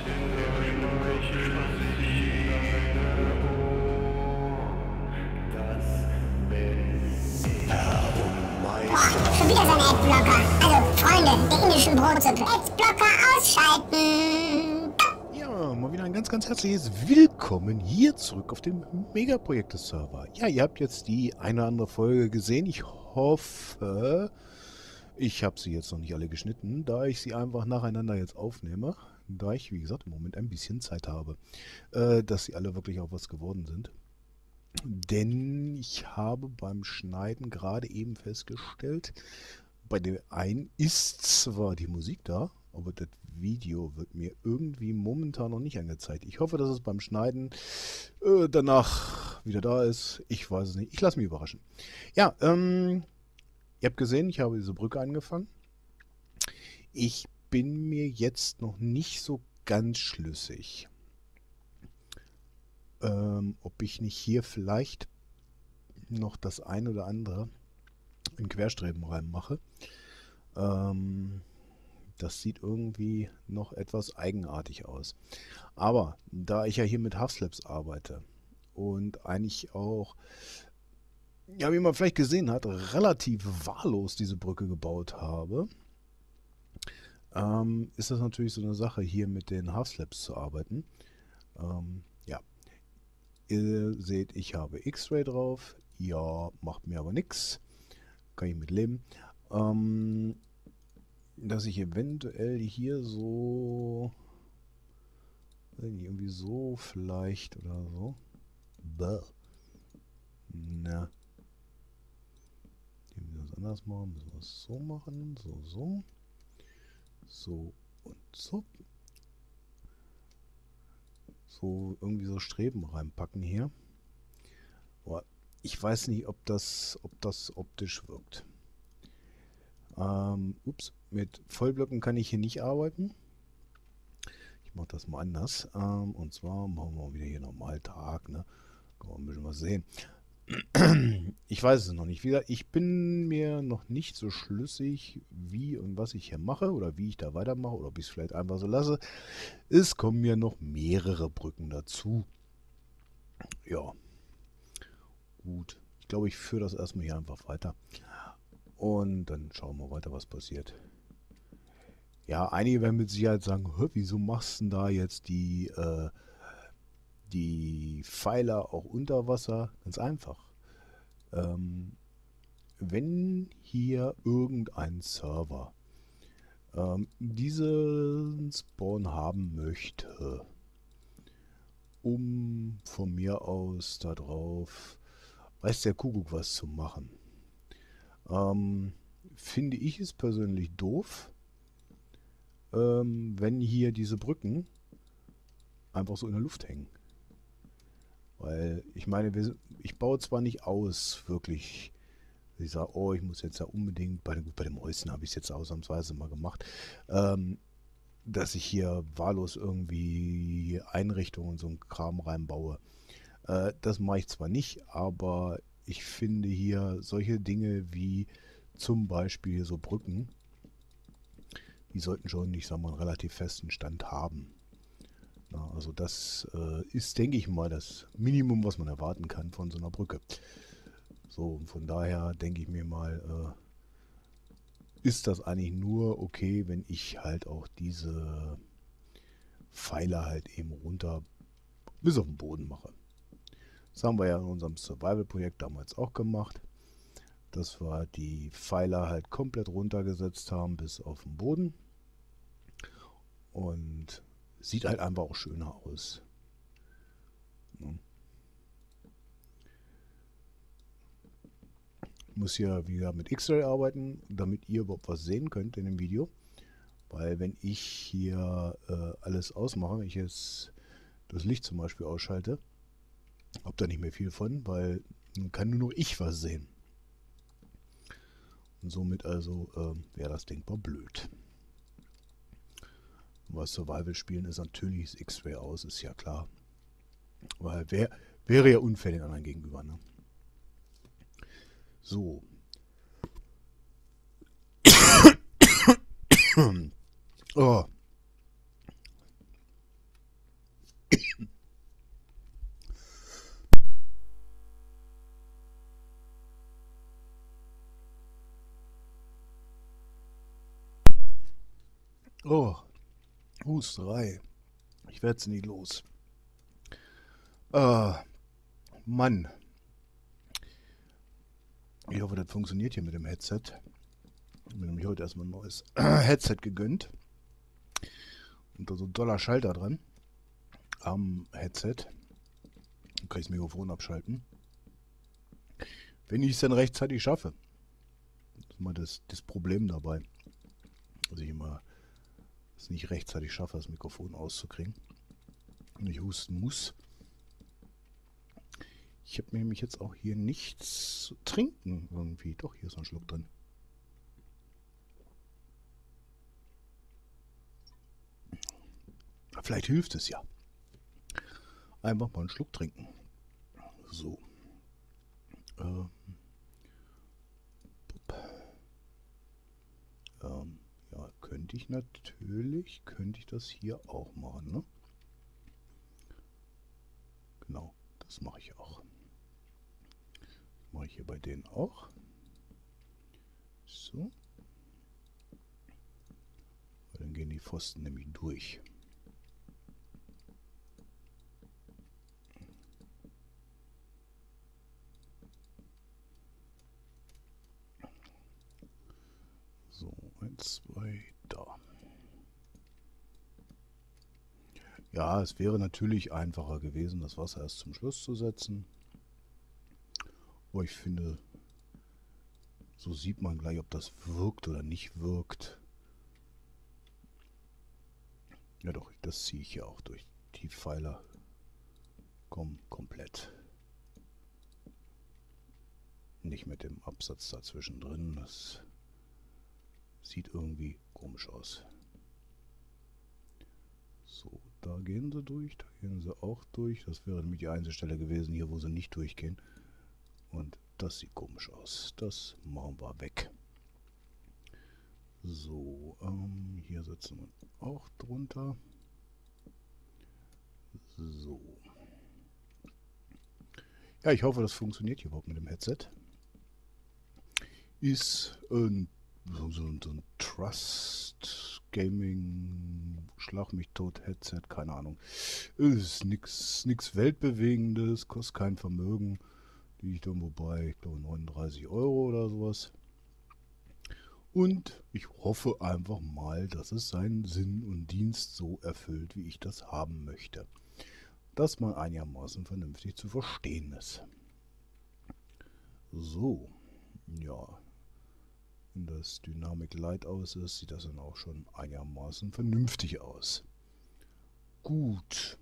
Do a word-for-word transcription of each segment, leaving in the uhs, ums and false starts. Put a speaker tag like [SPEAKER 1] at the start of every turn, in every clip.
[SPEAKER 1] Schon wieder so ein Adblocker. Also, Freunde der indischen Brotsuppe. Adblocker ausschalten.
[SPEAKER 2] Ja, mal wieder ein ganz, ganz herzliches Willkommen hier zurück auf dem Megaprojekte-Server. Ja, ihr habt jetzt die eine oder andere Folge gesehen. Ich hoffe, ich habe sie jetzt noch nicht alle geschnitten, da ich sie einfach nacheinander jetzt aufnehme. Da ich, wie gesagt, im Moment ein bisschen Zeit habe, äh, dass sie alle wirklich auch was geworden sind. Denn ich habe beim Schneiden gerade eben festgestellt, bei dem einen ist zwar die Musik da, aber das Video wird mir irgendwie momentan noch nicht angezeigt. Ich hoffe, dass es beim Schneiden äh, danach wieder da ist. Ich weiß es nicht. Ich lasse mich überraschen. Ja, ähm, ihr habt gesehen, ich habe diese Brücke angefangen. Ich bin mir jetzt noch nicht so ganz schlüssig, ähm, ob ich nicht hier vielleicht noch das ein oder andere in Querstreben reinmache. Ähm, das sieht irgendwie noch etwas eigenartig aus. Aber da ich ja hier mit Half-Slabs arbeite und eigentlich auch, ja, wie man vielleicht gesehen hat, relativ wahllos diese Brücke gebaut habe, ähm, ist das natürlich so eine Sache, hier mit den Half-Slabs zu arbeiten. Ähm, ja, ihr seht, ich habe X-Ray drauf. Ja, macht mir aber nichts. Kann ich mit leben. Ähm, dass ich eventuell hier so irgendwie so vielleicht oder so. Bäh. Na. Hier müssen wir das anders machen. Müssen wir es so machen. So, so. So und so. So irgendwie so Streben reinpacken hier. Aber ich weiß nicht, ob das, ob das optisch wirkt. Ähm, ups, mit Vollblöcken kann ich hier nicht arbeiten. Ich mache das mal anders. Ähm, und zwar machen wir wieder hier normal Tag. Ne? Kann man ein bisschen was sehen. Ich weiß es noch nicht. Wie gesagt, ich bin mir noch nicht so schlüssig, wie und was ich hier mache oder wie ich da weitermache oder ob ich es vielleicht einfach so lasse. Es kommen mir noch mehrere Brücken dazu. Ja. Gut. Ich glaube, ich führe das erstmal hier einfach weiter. Und dann schauen wir weiter, was passiert. Ja, einige werden mit Sicherheit sagen, wieso machst du denn da jetzt die, äh, die Pfeiler auch unter Wasser? Ganz einfach. Ähm, wenn hier irgendein Server ähm, diesen Spawn haben möchte, um von mir aus da drauf, weiß der Kuckuck was zu machen, ähm, finde ich es persönlich doof, ähm, wenn hier diese Brücken einfach so in der Luft hängen. Weil ich meine, wir, ich baue zwar nicht aus, wirklich, ich sage, oh, ich muss jetzt ja unbedingt, bei, bei dem Häuschen habe ich es jetzt ausnahmsweise mal gemacht, ähm, dass ich hier wahllos irgendwie Einrichtungen und so einen Kram reinbaue. Äh, das mache ich zwar nicht, aber ich finde hier solche Dinge wie zum Beispiel so Brücken, die sollten schon, ich sag mal, einen relativ festen Stand haben. Na, also das äh, ist, denke ich mal, das Minimum, was man erwarten kann von so einer Brücke. So, von daher denke ich mir mal, äh, ist das eigentlich nur okay, wenn ich halt auch diese Pfeiler halt eben runter bis auf den Boden mache. Das haben wir ja in unserem Survival-Projekt damals auch gemacht, dass wir die Pfeiler halt komplett runtergesetzt haben bis auf den Boden. Und sieht halt einfach auch schöner aus. Ne? Ich muss hier wieder mit X-Ray arbeiten, damit ihr überhaupt was sehen könnt in dem Video. Weil wenn ich hier äh, alles ausmache, wenn ich jetzt das Licht zum Beispiel ausschalte, habt ihr nicht mehr viel von, weil dann kann nur noch ich was sehen. Und somit also äh, wäre das denkbar blöd. Was Survival spielen ist natürlich das X-Ray aus, ist ja klar. Weil wär, wäre ja unfair den anderen gegenüber. Ne? So. Oh. Oh, Husterei. Ich werde es nicht los. Äh, Mann. Ich hoffe, das funktioniert hier mit dem Headset. Ich habe mir nämlich heute erstmal ein neues Headset gegönnt. Und da so ein doller Schalter dran. Am Headset. Dann kann ich das Mikrofon abschalten. Wenn ich es dann rechtzeitig schaffe. Das ist immer das, das Problem dabei. Dass ich immer es nicht rechtzeitig schaffe, das Mikrofon auszukriegen. Und ich husten muss. Ich habe nämlich jetzt auch hier nichts zu trinken irgendwie. Doch, hier ist ein Schluck drin. Vielleicht hilft es ja. Einfach mal einen Schluck trinken. So. Ähm. Ähm, ja, könnte ich natürlich, könnte ich das hier auch machen, ne? Genau, das mache ich auch. Das mache ich hier bei denen auch. So. Dann gehen die Pfosten nämlich durch. So, eins, zwei, da. Ja, es wäre natürlich einfacher gewesen, das Wasser erst zum Schluss zu setzen. Aber ich finde, so sieht man gleich, ob das wirkt oder nicht wirkt. Ja doch, das ziehe ich ja auch durch. Die Pfeiler kommen komplett. Nicht mit dem Absatz dazwischen drin. Das sieht irgendwie komisch aus. So, da gehen sie durch, da gehen sie auch durch. Das wäre nämlich die einzige Stelle gewesen hier, wo sie nicht durchgehen. Und das sieht komisch aus. Das machen wir weg. So, ähm, hier setzen wir auch drunter. So. Ja, ich hoffe, das funktioniert hier überhaupt mit dem Headset. Ist ein, so, so, so ein Trust Gaming Schlag mich tot Headset, keine Ahnung. Ist nichts nix Weltbewegendes, kostet kein Vermögen. Liegt irgendwo bei, ich glaube, neununddreißig Euro oder sowas. Und ich hoffe einfach mal, dass es seinen Sinn und Dienst so erfüllt, wie ich das haben möchte. Dass man einigermaßen vernünftig zu verstehen ist. So, ja. Wenn das Dynamic Light aus ist, sieht das dann auch schon einigermaßen vernünftig aus. Gut.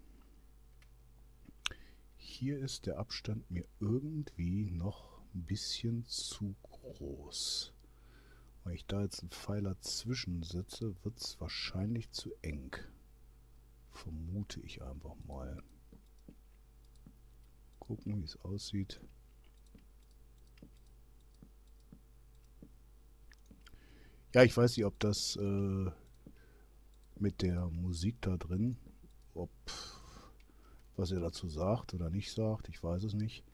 [SPEAKER 2] Hier ist der Abstand mir irgendwie noch ein bisschen zu groß. Wenn ich da jetzt einen Pfeiler zwischensetze, wird es wahrscheinlich zu eng. Vermute ich einfach mal. Gucken, wie es aussieht. Ja, ich weiß nicht, ob das äh, mit der Musik da drin, ob was er dazu sagt oder nicht sagt, ich weiß es nicht.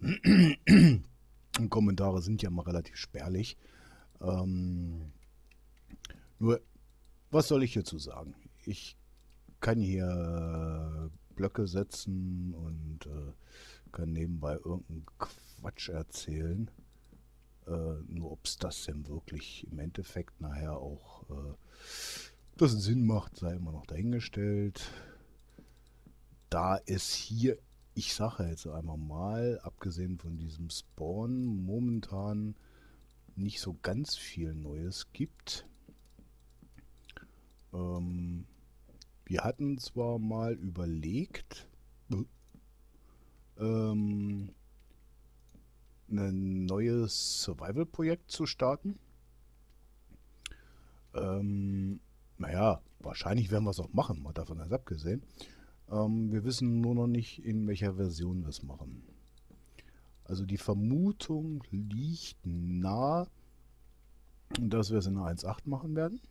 [SPEAKER 2] Kommentare sind ja mal relativ spärlich. Ähm, nur, was soll ich hierzu sagen? Ich kann hier Blöcke setzen und äh, kann nebenbei irgendeinen Quatsch erzählen. Äh, nur ob es das denn wirklich im Endeffekt nachher auch äh, das Sinn macht, sei immer noch dahingestellt. Da es hier, ich sage jetzt einmal mal, abgesehen von diesem Spawn, momentan nicht so ganz viel Neues gibt. Ähm, wir hatten zwar mal überlegt, ähm, ein neues Survival-Projekt zu starten. Ähm, naja, wahrscheinlich werden wir es auch machen, mal davon ganz abgesehen. Ähm, wir wissen nur noch nicht, in welcher Version wir es machen. Also die Vermutung liegt nahe, dass wir es in einer eins Punkt acht machen werden.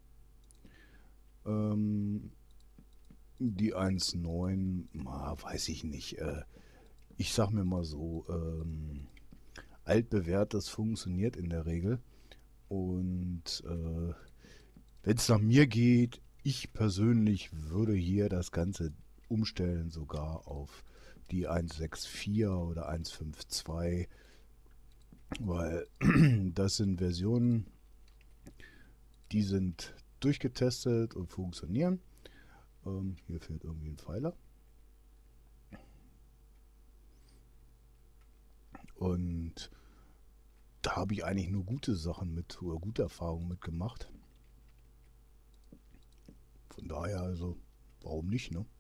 [SPEAKER 2] Ähm, die eins Punkt neun, na, weiß ich nicht. Äh, ich sag mir mal so, ähm, altbewährtes funktioniert in der Regel. Und äh, Wenn es nach mir geht, ich persönlich würde hier das Ganze umstellen, sogar auf die eins Punkt sechs Punkt vier oder eins Punkt fünf Punkt zwei, weil das sind Versionen, die sind durchgetestet und funktionieren. Ähm, hier fehlt irgendwie ein Pfeiler. Und da habe ich eigentlich nur gute Sachen mit oder gute Erfahrungen mitgemacht. Von daher also, warum nicht, ne?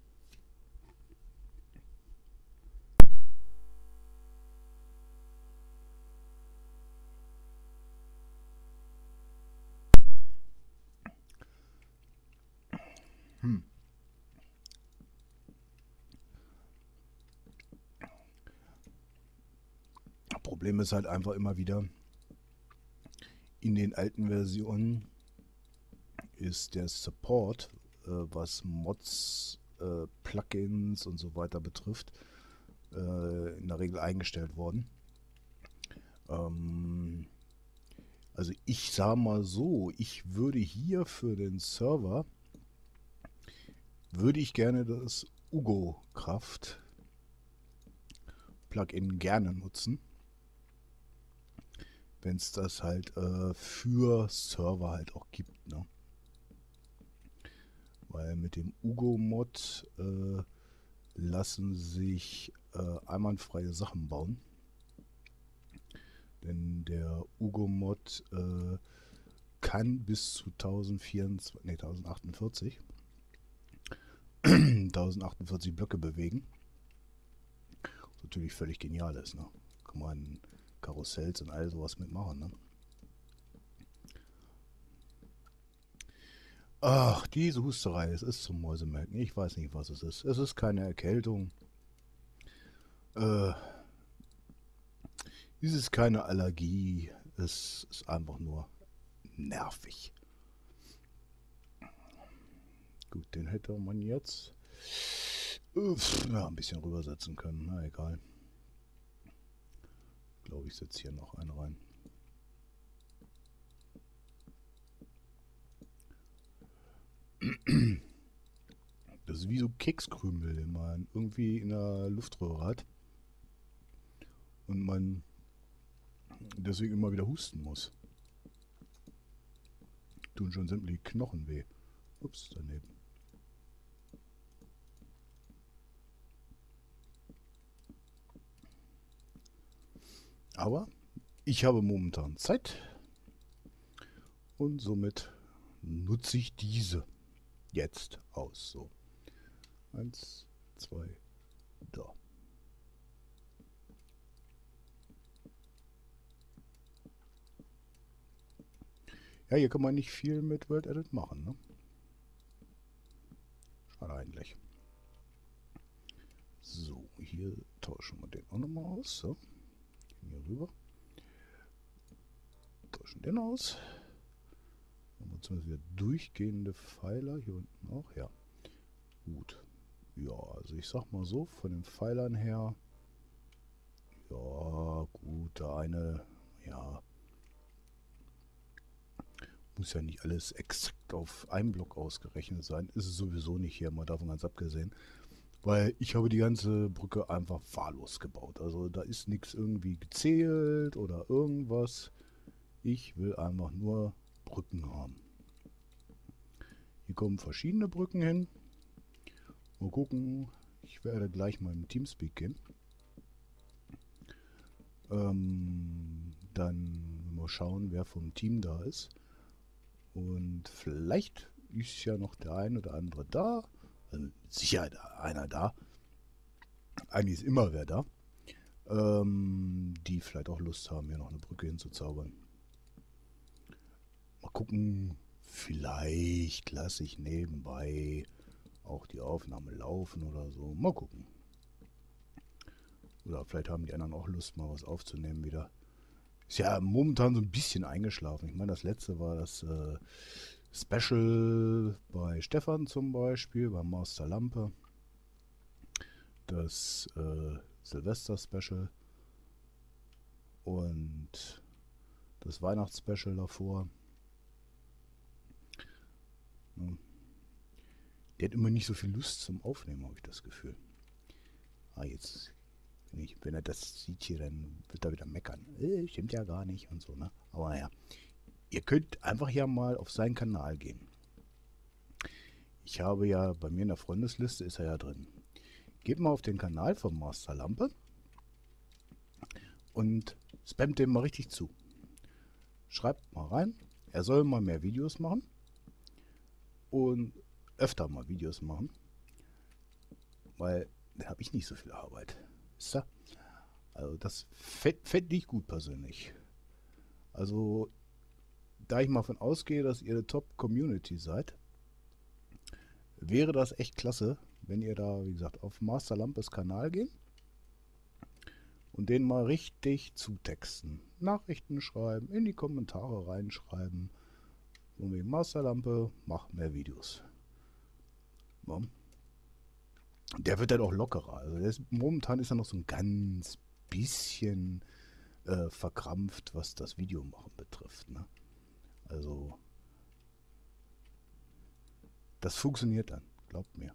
[SPEAKER 2] Hm. Problem ist halt einfach immer wieder, in den alten Versionen ist der Support, äh, was Mods, äh, Plugins und so weiter betrifft, äh, in der Regel eingestellt worden. Ähm, also ich sag mal so, ich würde hier für den Server, würde ich gerne das Ugo Kraft Plugin gerne nutzen, wenn es das halt äh, für Server halt auch gibt, ne? Weil mit dem Ugo-Mod äh, lassen sich äh, einwandfreie Sachen bauen. Denn der Ugo-Mod äh, kann bis zu tausendvierundzwanzig, nee, tausendachtzig tausendachtzig Blöcke bewegen. Was natürlich völlig genial ist, ne? Kann man Karussells und all sowas mitmachen, ne? Ach, diese Husterei, es ist zum Mäusemelken. Ich weiß nicht, was es ist. Es ist keine Erkältung. Äh, es ist keine Allergie. Es ist einfach nur nervig. Gut, den hätte man jetzt uff, ja, ein bisschen rübersetzen können. Na egal. Ich glaube, ich setze hier noch einen rein. Das ist wie so Kekskrümel, den man irgendwie in der Luftröhre hat. Und man deswegen immer wieder husten muss. Tun schon sämtliche Knochen weh. Ups, daneben. Aber ich habe momentan Zeit und somit nutze ich diese jetzt aus. So. Eins, zwei, da. Ja, hier kann man nicht viel mit World Edit machen, ne? Schade eigentlich. So, hier tauschen wir den auch nochmal aus. So. Gehen hier rüber. Tauschen den aus. Haben wir zumindest wieder durchgehende Pfeiler. Hier unten auch, ja. Gut. Ja, also ich sag mal so, von den Pfeilern her. Ja, gut, der eine, ja. Muss ja nicht alles exakt auf einem Block ausgerechnet sein. Ist es sowieso nicht hier, mal davon ganz abgesehen. Weil ich habe die ganze Brücke einfach wahllos gebaut. Also da ist nichts irgendwie gezählt oder irgendwas. Ich will einfach nur Brücken haben. Hier kommen verschiedene Brücken hin. Mal gucken. Ich werde gleich mal im Teamspeak gehen. Ähm, dann mal schauen, wer vom Team da ist. Und vielleicht ist ja noch der ein oder andere da. Also sicher einer da. Eigentlich ist immer wer da. Ähm, die vielleicht auch Lust haben, hier noch eine Brücke hinzuzaubern. Mal gucken. Vielleicht lasse ich nebenbei auch die Aufnahme laufen oder so. Mal gucken. Oder vielleicht haben die anderen auch Lust, mal was aufzunehmen wieder. Ist ja momentan so ein bisschen eingeschlafen. Ich meine, das letzte war das äh, Special bei Stefan zum Beispiel, beim Master Lampe. Das äh, Silvester-Special. Und das Weihnachts-Special davor. Der hat immer nicht so viel Lust zum Aufnehmen, habe ich das Gefühl. Ah, jetzt, wenn, ich, wenn er das sieht hier, dann wird er wieder meckern. Äh, stimmt ja gar nicht und so, ne? Aber naja, ihr könnt einfach ja mal auf seinen Kanal gehen. Ich habe ja, bei mir in der Freundesliste ist er ja drin. Geht mal auf den Kanal von Master Lampe und spammt dem mal richtig zu. Schreibt mal rein, er soll mal mehr Videos machen und öfter mal Videos machen, weil da habe ich nicht so viel Arbeit. Wisst ihr? Also das fände ich gut persönlich. Also da ich mal von ausgehe, dass ihr eine Top-Community seid, wäre das echt klasse, wenn ihr da, wie gesagt, auf Master Lampes Kanal gehen und den mal richtig zutexten. Nachrichten schreiben, in die Kommentare reinschreiben. Und wie Master Lampe, mach mehr Videos. Ja. Der wird dann auch lockerer. Also der ist, momentan ist er noch so ein ganz bisschen äh, verkrampft, was das Videomachen betrifft. Ne? Also das funktioniert dann, glaubt mir.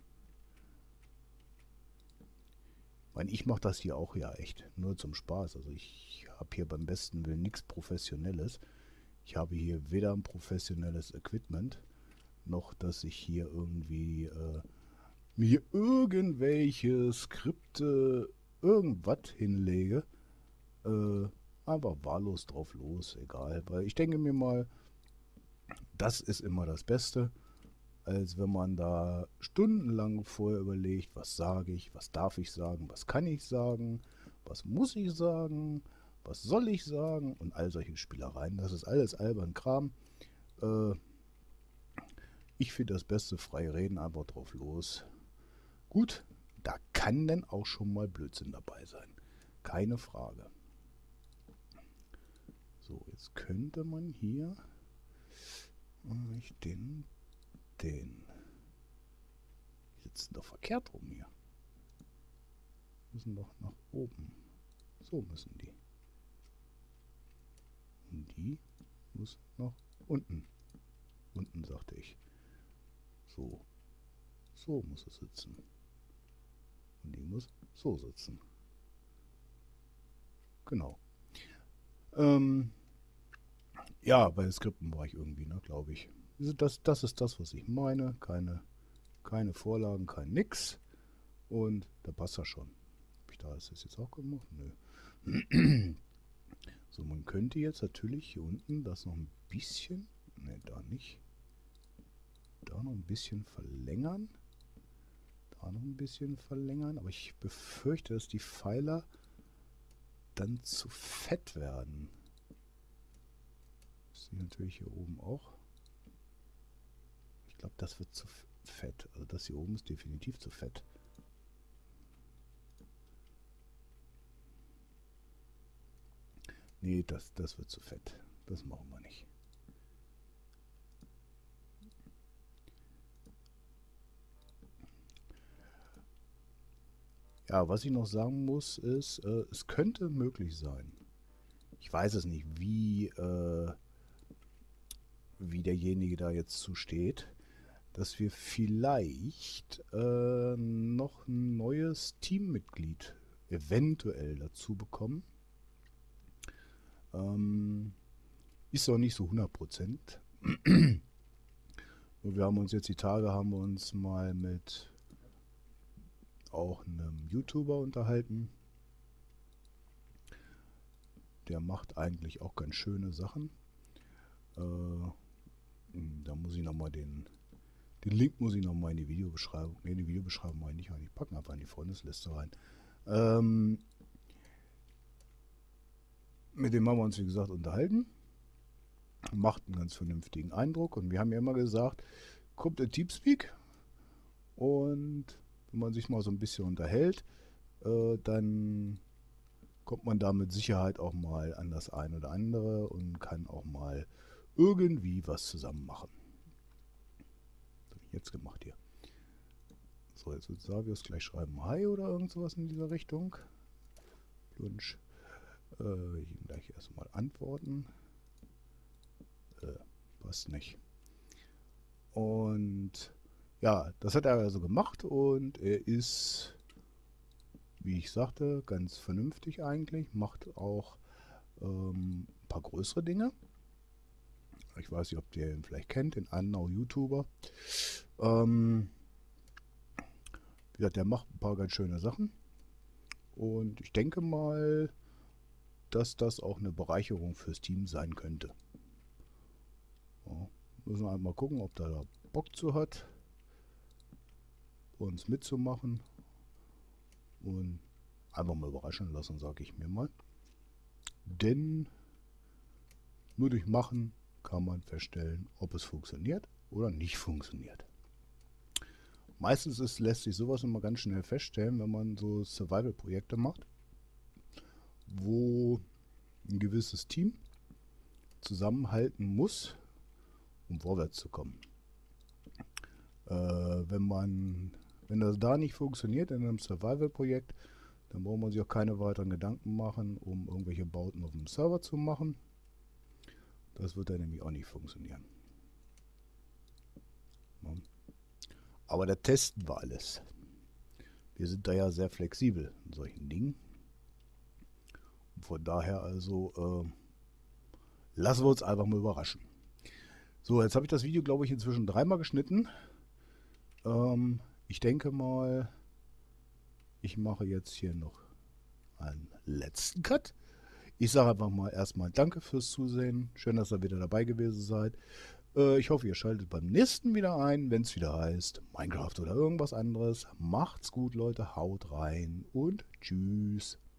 [SPEAKER 2] Ich meine, ich mache das hier auch ja echt nur zum Spaß. Also ich habe hier beim besten Willen nichts Professionelles. Ich habe hier weder ein professionelles Equipment, noch dass ich hier irgendwie äh, mir irgendwelche Skripte, irgendwas hinlege. Äh, einfach wahllos drauf los, egal. Weil ich denke mir mal, das ist immer das Beste, als wenn man da stundenlang vorher überlegt, was sage ich, was darf ich sagen, was kann ich sagen, was muss ich sagen, was soll ich sagen und all solche Spielereien. Das ist alles albern Kram. Äh, ich finde das Beste frei reden, einfach drauf los. Gut, da kann denn auch schon mal Blödsinn dabei sein. Keine Frage. So, jetzt könnte man hier ich den den die sitzen doch verkehrt rum hier. Müssen doch nach oben. So müssen die. Und die muss nach unten. Unten, sagte ich. So. So muss es sitzen. Und die muss so sitzen. Genau. Ähm, ja, bei Skripten war ich irgendwie, ne, glaube ich. Das, das ist das, was ich meine. Keine, keine Vorlagen, kein Nix. Und da passt das schon. Habe ich da das jetzt auch gemacht? Nö. So, man könnte jetzt natürlich hier unten das noch ein bisschen, ne, da nicht. Da noch ein bisschen verlängern. Da noch ein bisschen verlängern. Aber ich befürchte, dass die Pfeiler dann zu fett werden. Das sieht natürlich hier oben auch. Ich glaube, das wird zu fett. Also das hier oben ist definitiv zu fett. Nee, das, das wird zu fett. Das machen wir nicht. Ja, was ich noch sagen muss, ist, äh, es könnte möglich sein. Ich weiß es nicht, wie, äh, wie derjenige da jetzt zusteht, dass wir vielleicht äh, noch ein neues Teammitglied eventuell dazu bekommen. Ähm, ist noch nicht so hundert Prozent. Wir haben uns jetzt die Tage, haben wir uns mal mit auch einem YouTuber unterhalten. Der macht eigentlich auch ganz schöne Sachen. Äh, da muss ich nochmal den, den Link muss ich nochmal in die Videobeschreibung, ne, in die Videobeschreibung meine ich eigentlich, packen einfach in die Freundesliste rein. Ähm, mit dem haben wir uns, wie gesagt, unterhalten. Macht einen ganz vernünftigen Eindruck und wir haben ja immer gesagt, kommt der Teamspeak und wenn man sich mal so ein bisschen unterhält, äh, dann kommt man da mit Sicherheit auch mal an das ein oder andere und kann auch mal irgendwie was zusammen machen. Das habe ich jetzt gemacht hier. So, jetzt wird Savius gleich schreiben Hi oder irgend sowas in dieser Richtung. Lunch. Äh, ich ihm gleich erstmal antworten. Äh, passt nicht. Und Ja, das hat er also gemacht und er ist, wie ich sagte, ganz vernünftig eigentlich. Macht auch ähm, ein paar größere Dinge. Ich weiß nicht, ob ihr ihn vielleicht kennt, den Annau YouTuber. Ähm, wie gesagt, der macht ein paar ganz schöne Sachen. Und ich denke mal, dass das auch eine Bereicherung fürs Team sein könnte. Ja, müssen wir einmal gucken, ob der da Bock zu hat, uns mitzumachen. Und einfach mal überraschen lassen, sage ich mir mal. Denn nur durch Machen kann man feststellen, ob es funktioniert oder nicht funktioniert. Meistens ist, lässt sich sowas immer ganz schnell feststellen, wenn man so Survival-Projekte macht, wo ein gewisses Team zusammenhalten muss, um vorwärts zu kommen. Äh, wenn man, wenn das da nicht funktioniert in einem Survival-Projekt, dann braucht man sich auch keine weiteren Gedanken machen, um irgendwelche Bauten auf dem Server zu machen. Das wird dann nämlich auch nicht funktionieren. Ja. Aber da testen wir alles. Wir sind da ja sehr flexibel in solchen Dingen. Und von daher also äh, lassen wir uns einfach mal überraschen. So, jetzt habe ich das Video, glaube ich, inzwischen dreimal geschnitten. Ähm, ich denke mal, ich mache jetzt hier noch einen letzten Cut. Ich sage einfach mal erstmal Danke fürs Zusehen. Schön, dass ihr wieder dabei gewesen seid. Äh, ich hoffe, ihr schaltet beim nächsten wieder ein, wenn es wieder heißt Minecraft oder irgendwas anderes. Macht's gut, Leute. Haut rein und tschüss.